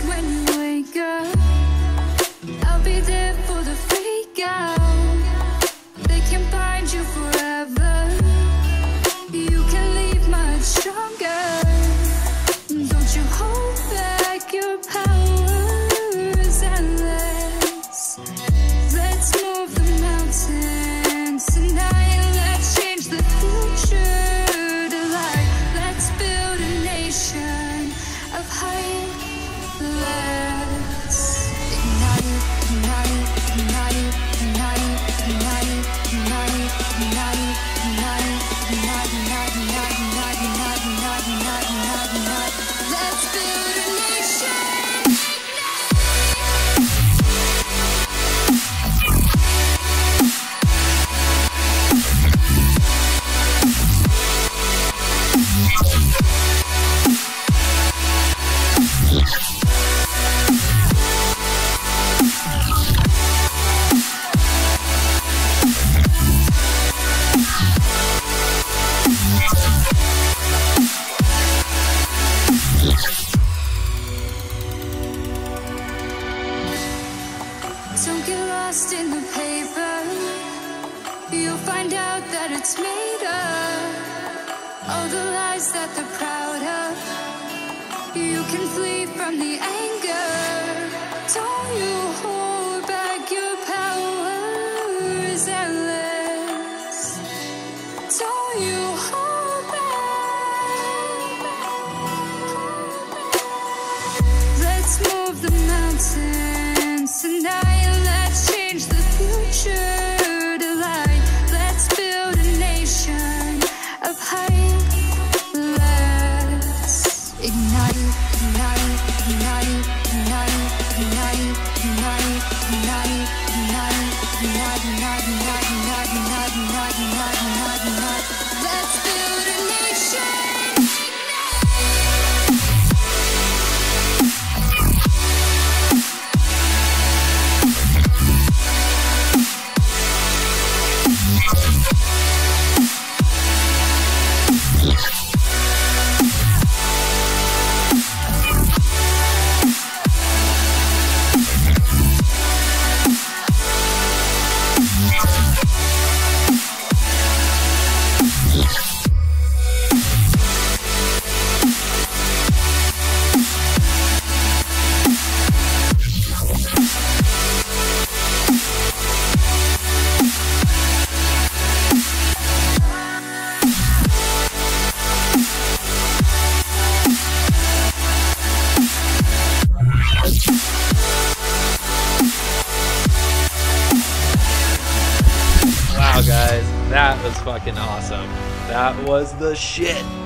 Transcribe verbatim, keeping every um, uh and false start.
when you wake up. I'll be there for the freak out. They can bind you forever. You can leave much stronger. Don't you hold back, your power is endless. Let's move the mountains tonight. Let's change the future to light. Let's build a nation of height. Let's ignite, ignite, ignite, ignite, ignite, ignite, ignite, ignite, ignite, ignite, ignite, ignite, ignite, ignite, ignite, ignite, ignite. Let's build a nation. Don't get lost in the paper. You'll find out that it's made up. All the lies that they're proud of. You can flee from the anger. Don't you hold back, your power is endless. Don't you hold back. Let's move the mountains tonight. Let's change the future to light. Let's build a nation of height. Let's ignite, ignite, ignite, ignite, ignite, ignite, ignite, ignite, ignite, ignite, ignite, ignite, ignite, ignite, ignite, ignite, ignite. Let's build a nation. Wow, guys, that was fucking awesome. That was the shit.